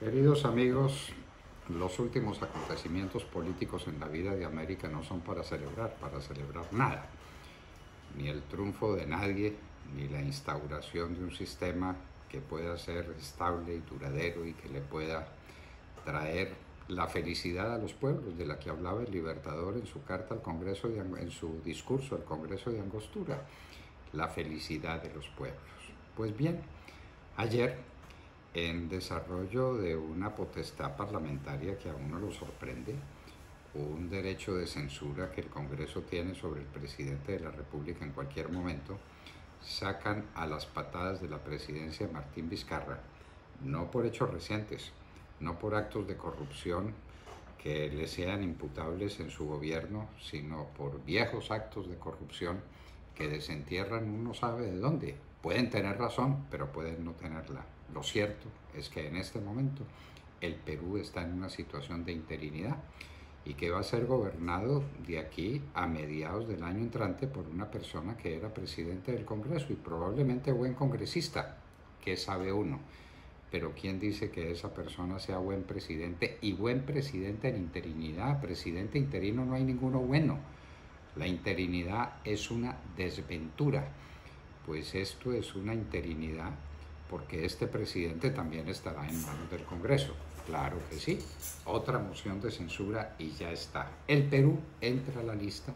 Queridos amigos, los últimos acontecimientos políticos en la vida de América no son para celebrar nada. Ni el triunfo de nadie, ni la instauración de un sistema que pueda ser estable y duradero y que le pueda traer la felicidad a los pueblos, de la que hablaba el Libertador en su carta al Congreso, en su discurso al Congreso de Angostura, la felicidad de los pueblos. Pues bien, ayer, en desarrollo de una potestad parlamentaria que a uno lo sorprende, un derecho de censura que el Congreso tiene sobre el presidente de la República en cualquier momento, sacan a las patadas de la presidencia de Martín Vizcarra, no por hechos recientes, no por actos de corrupción que le sean imputables en su gobierno, sino por viejos actos de corrupción que desentierran uno sabe de dónde. Pueden tener razón, pero pueden no tenerla. Lo cierto es que en este momento el Perú está en una situación de interinidad y que va a ser gobernado de aquí a mediados del año entrante por una persona que era presidente del Congreso y probablemente buen congresista, ¿qué sabe uno? Pero ¿quién dice que esa persona sea buen presidente? Y buen presidente en interinidad, presidente interino no hay ninguno bueno. La interinidad es una desventura, pues esto es una interinidad porque este presidente también estará en manos del Congreso. Claro que sí, otra moción de censura y ya está. El Perú entra a la lista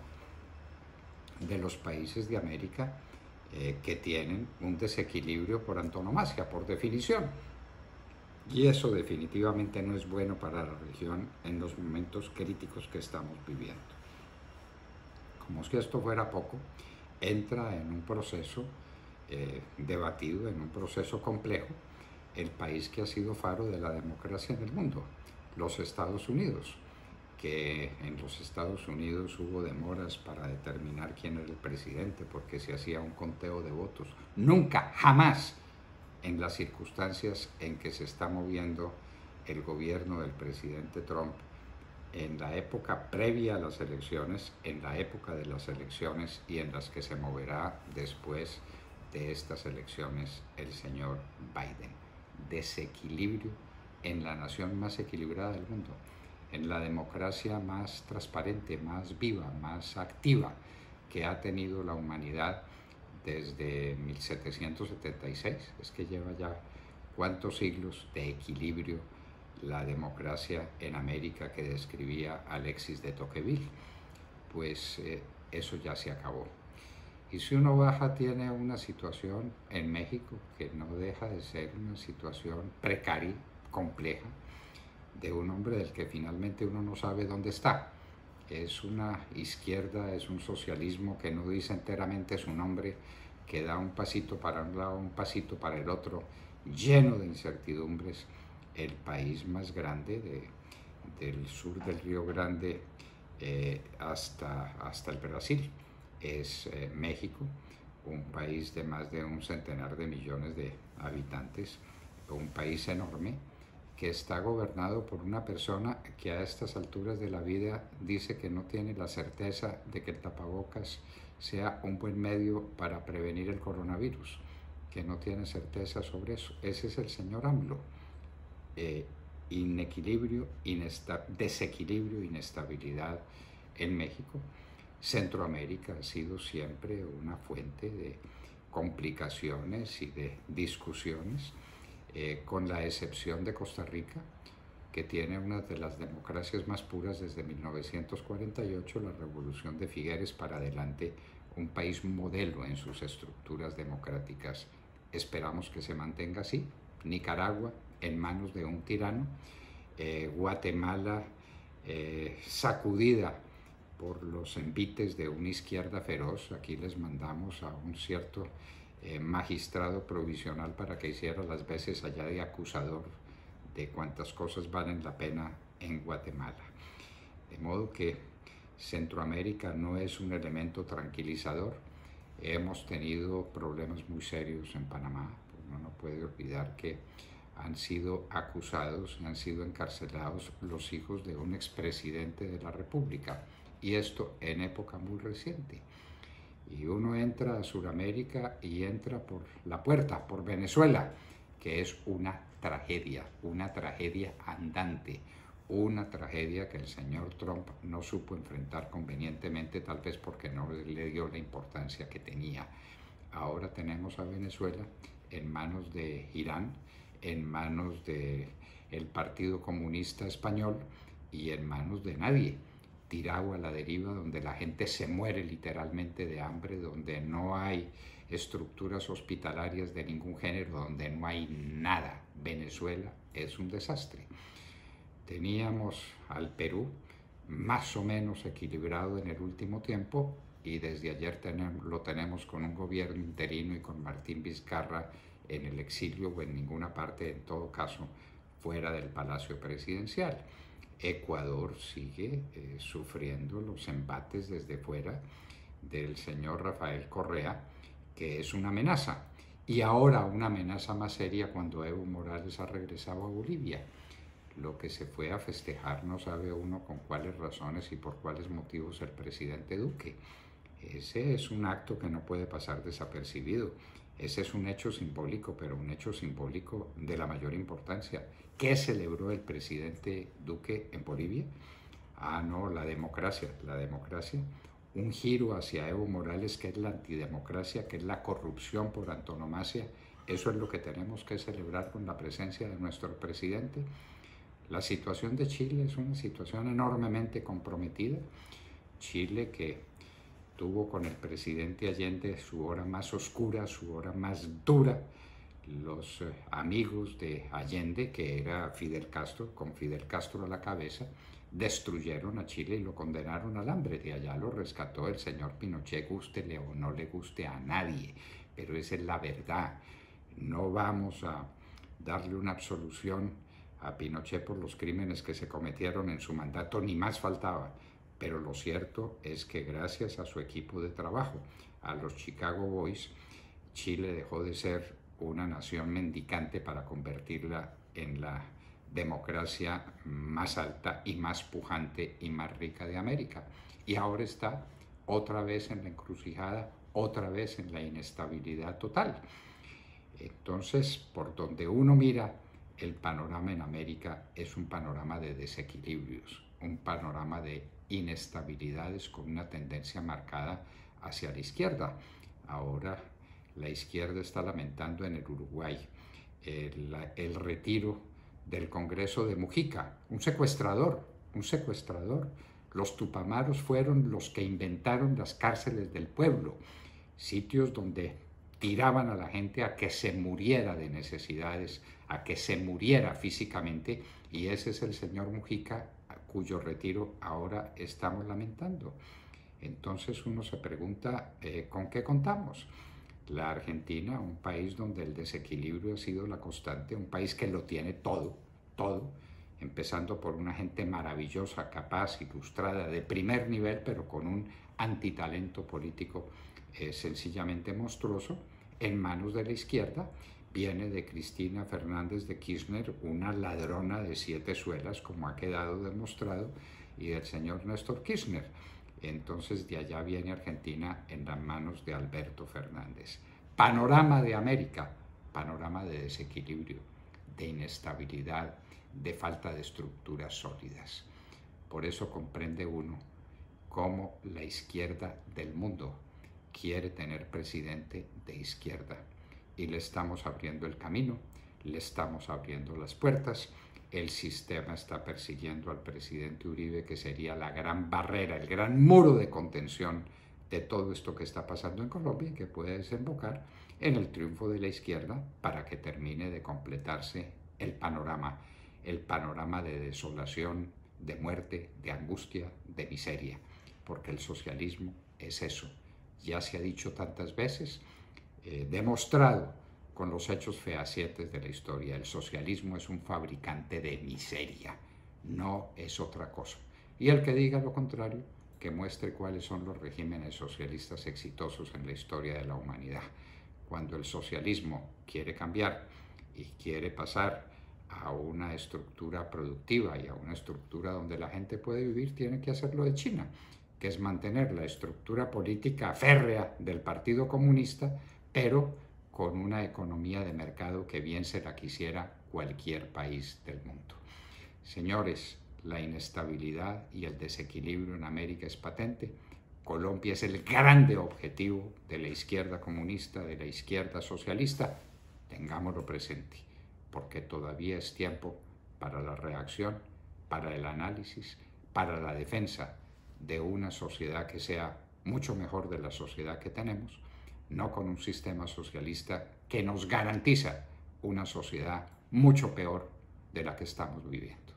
de los países de América que tienen un desequilibrio por antonomasia, por definición. Y eso definitivamente no es bueno para la región en los momentos críticos que estamos viviendo. Como si esto fuera poco, entra en un proceso debatido, en un proceso complejo, el país que ha sido faro de la democracia en el mundo, los Estados Unidos, que en los Estados Unidos hubo demoras para determinar quién era el presidente porque se hacía un conteo de votos. Nunca, jamás, en las circunstancias en que se está moviendo el gobierno del presidente Trump, en la época previa a las elecciones, en la época de las elecciones y en las que se moverá después de estas elecciones el señor Biden. Desequilibrio en la nación más equilibrada del mundo, en la democracia más transparente, más viva, más activa que ha tenido la humanidad desde 1776. Es que lleva ya cuántos siglos de equilibrio la democracia en América que describía Alexis de Tocqueville. Pues eso ya se acabó. Y si uno baja, tiene una situación en México que no deja de ser una situación precaria, compleja, de un hombre del que finalmente uno no sabe dónde está. Es una izquierda, es un socialismo que no dice enteramente su nombre, que da un pasito para un lado, un pasito para el otro, lleno de incertidumbres. El país más grande del sur del Río Grande hasta el Brasil es México, un país de más de 1 centenar de millones de habitantes, un país enorme que está gobernado por una persona que a estas alturas de la vida dice que no tiene la certeza de que el tapabocas sea un buen medio para prevenir el coronavirus, que no tiene certeza sobre eso. Ese es el señor AMLO. Inequilibrio, desequilibrio, inestabilidad en México. Centroamérica ha sido siempre una fuente de complicaciones y de discusiones, con la excepción de Costa Rica, que tiene una de las democracias más puras desde 1948, la Revolución de Figueres para adelante, un país modelo en sus estructuras democráticas. Esperamos que se mantenga así. Nicaragua en manos de un tirano, Guatemala sacudida por los envites de una izquierda feroz. Aquí les mandamos a un cierto magistrado provisional para que hiciera las veces allá de acusador de cuántas cosas valen la pena en Guatemala. De modo que Centroamérica no es un elemento tranquilizador. Hemos tenido problemas muy serios en Panamá. Uno no puede olvidar que han sido acusados, han sido encarcelados los hijos de un expresidente de la República, y esto en época muy reciente. Y uno entra a Sudamérica y entra por la puerta, por Venezuela, que es una una tragedia andante, una tragedia que el señor Trump no supo enfrentar convenientemente, tal vez porque no le dio la importancia que tenía. Ahora tenemos a Venezuela en manos de Irán, en manos del Partido Comunista Español y en manos de nadie. Tirado a la deriva, donde la gente se muere literalmente de hambre, donde no hay estructuras hospitalarias de ningún género, donde no hay nada. Venezuela es un desastre. Teníamos al Perú más o menos equilibrado en el último tiempo y desde ayer lo tenemos con un gobierno interino y con Martín Vizcarra en el exilio o en ninguna parte, en todo caso, fuera del Palacio Presidencial. Ecuador sigue sufriendo los embates desde fuera del señor Rafael Correa, que es una amenaza. Y ahora una amenaza más seria cuando Evo Morales ha regresado a Bolivia. Lo que se fue a festejar no sabe uno con cuáles razones y por cuáles motivos el presidente Duque. Ese es un acto que no puede pasar desapercibido. Ese es un hecho simbólico, pero un hecho simbólico de la mayor importancia. ¿Qué celebró el presidente Duque en Bolivia? Ah, no, la democracia. Un giro hacia Evo Morales, que es la antidemocracia, que es la corrupción por antonomasia. Eso es lo que tenemos que celebrar con la presencia de nuestro presidente. La situación de Chile es una situación enormemente comprometida. Chile, que tuvo con el presidente Allende su hora más oscura, su hora más dura. Los amigos de Allende, que era Fidel Castro, con Fidel Castro a la cabeza, destruyeron a Chile y lo condenaron al hambre. De allá lo rescató el señor Pinochet, gústele o no le guste a nadie, pero esa es la verdad. No vamos a darle una absolución a Pinochet por los crímenes que se cometieron en su mandato, ni más faltaba. Pero lo cierto es que gracias a su equipo de trabajo, a los Chicago Boys, Chile dejó de ser una nación mendicante para convertirla en la democracia más alta y más pujante y más rica de América. Y ahora está otra vez en la encrucijada, otra vez en la inestabilidad total. Entonces, por donde uno mira, el panorama en América es un panorama de desequilibrios, un panorama de inestabilidades con una tendencia marcada hacia la izquierda. Ahora la izquierda está lamentando en el Uruguay el retiro del Congreso de Mujica, un secuestrador. Los tupamaros fueron los que inventaron las cárceles del pueblo, sitios donde tiraban a la gente a que se muriera de necesidades, a que se muriera físicamente, y ese es el señor Mujica, cuyo retiro ahora estamos lamentando. Entonces uno se pregunta, ¿con qué contamos? La Argentina, un país donde el desequilibrio ha sido la constante, un país que lo tiene todo, empezando por una gente maravillosa, capaz, ilustrada, de primer nivel, pero con un antitalento político sencillamente monstruoso, en manos de la izquierda. Viene de Cristina Fernández de Kirchner, una ladrona de 7 suelas, como ha quedado demostrado, y del señor Néstor Kirchner. Entonces de allá viene Argentina en las manos de Alberto Fernández. Panorama de América, panorama de desequilibrio, de inestabilidad, de falta de estructuras sólidas. Por eso comprende uno cómo la izquierda del mundo quiere tener presidente de izquierda. Y le estamos abriendo el camino, le estamos abriendo las puertas. El sistema está persiguiendo al presidente Uribe, que sería la gran barrera, el gran muro de contención de todo esto que está pasando en Colombia y que puede desembocar en el triunfo de la izquierda para que termine de completarse el panorama de desolación, de muerte, de angustia, de miseria, porque el socialismo es eso. Ya se ha dicho tantas veces, demostrado con los hechos fehacientes de la historia. El socialismo es un fabricante de miseria, no es otra cosa. Y el que diga lo contrario, que muestre cuáles son los regímenes socialistas exitosos en la historia de la humanidad. Cuando el socialismo quiere cambiar y quiere pasar a una estructura productiva y a una estructura donde la gente puede vivir, tiene que hacerlo de China, que es mantener la estructura política férrea del Partido Comunista, pero con una economía de mercado que bien se la quisiera cualquier país del mundo. Señores, la inestabilidad y el desequilibrio en América es patente. Colombia es el grande objetivo de la izquierda comunista, de la izquierda socialista. Tengámoslo presente, porque todavía es tiempo para la reacción, para el análisis, para la defensa de una sociedad que sea mucho mejor de la sociedad que tenemos, no con un sistema socialista que nos garantiza una sociedad mucho peor de la que estamos viviendo.